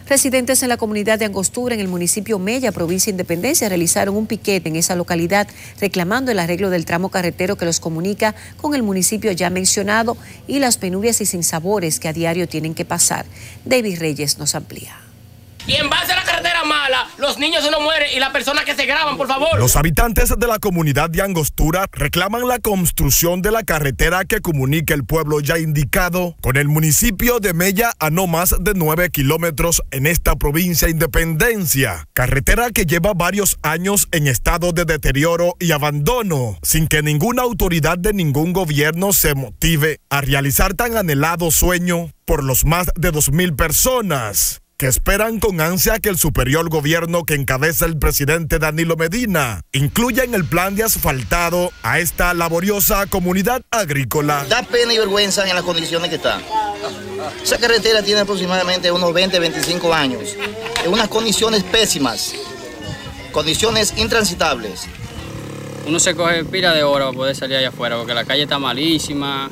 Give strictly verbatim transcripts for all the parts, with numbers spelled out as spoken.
Residentes en la comunidad de Angostura, en el municipio Mella, provincia de Independencia, realizaron un piquete en esa localidad reclamando el arreglo del tramo carretero que los comunica con el municipio ya mencionado y las penurias y sinsabores que a diario tienen que pasar. David Reyes nos amplía. Y en base a la carretera mala, los niños se nos mueren y las personas que se graban, por favor. Los habitantes de la comunidad de Angostura reclaman la construcción de la carretera que comunica el pueblo ya indicado con el municipio de Mella a no más de nueve kilómetros en esta provincia de Independencia. Carretera que lleva varios años en estado de deterioro y abandono, sin que ninguna autoridad de ningún gobierno se motive a realizar tan anhelado sueño por los más de dos mil personas que esperan con ansia que el superior gobierno que encabeza el presidente Danilo Medina incluya en el plan de asfaltado a esta laboriosa comunidad agrícola. Da pena y vergüenza en las condiciones que está. Esa carretera tiene aproximadamente unos veinte, veinticinco años, en unas condiciones pésimas, condiciones intransitables. Uno se coge pila de hora para poder salir allá afuera, porque la calle está malísima,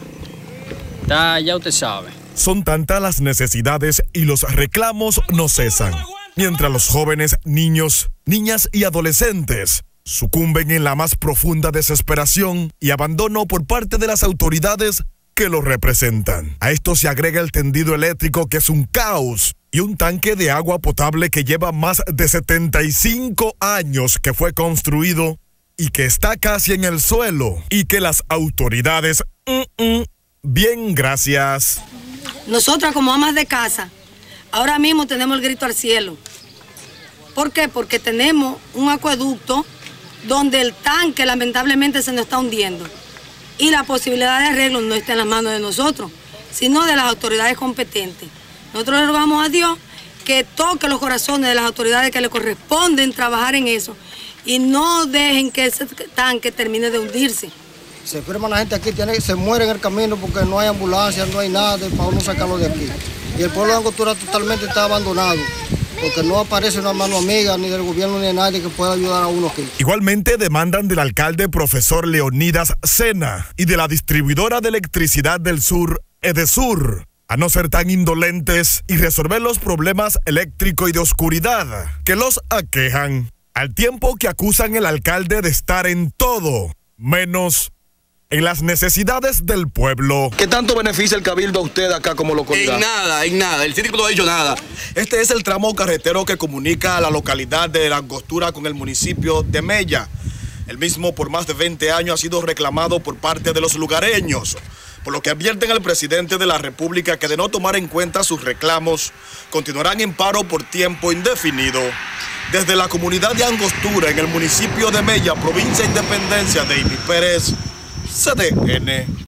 está, ya usted sabe. Son tantas las necesidades y los reclamos no cesan, mientras los jóvenes, niños, niñas y adolescentes sucumben en la más profunda desesperación y abandono por parte de las autoridades que los representan. A esto se agrega el tendido eléctrico, que es un caos, y un tanque de agua potable que lleva más de setenta y cinco años que fue construido y que está casi en el suelo, y que las autoridades, mm, mm, bien, gracias. Nosotras como amas de casa, ahora mismo tenemos el grito al cielo. ¿Por qué? Porque tenemos un acueducto donde el tanque lamentablemente se nos está hundiendo y la posibilidad de arreglo no está en las manos de nosotros, sino de las autoridades competentes. Nosotros le rogamos a Dios que toque los corazones de las autoridades que le corresponden trabajar en eso y no dejen que ese tanque termine de hundirse. Se enferma la gente aquí, tiene, se muere en el camino porque no hay ambulancia, no hay nada para uno sacarlo de aquí. Y el pueblo de Angostura totalmente está abandonado, porque no aparece una mano amiga ni del gobierno ni de nadie que pueda ayudar a uno aquí. Igualmente demandan del alcalde profesor Leonidas Sena y de la distribuidora de electricidad del sur, Edesur, a no ser tan indolentes y resolver los problemas eléctricos y de oscuridad que los aquejan, al tiempo que acusan al alcalde de estar en todo, menos en las necesidades del pueblo. ¿Qué tanto beneficia el cabildo a usted acá como localidad? En nada, en nada. El síndico no ha dicho nada. Este es el tramo carretero que comunica a la localidad de La Angostura con el municipio de Mella. El mismo por más de veinte años ha sido reclamado por parte de los lugareños, por lo que advierten al presidente de la República que de no tomar en cuenta sus reclamos, continuarán en paro por tiempo indefinido. Desde la comunidad de Angostura, en el municipio de Mella, provincia de Independencia, David Pérez, C D N.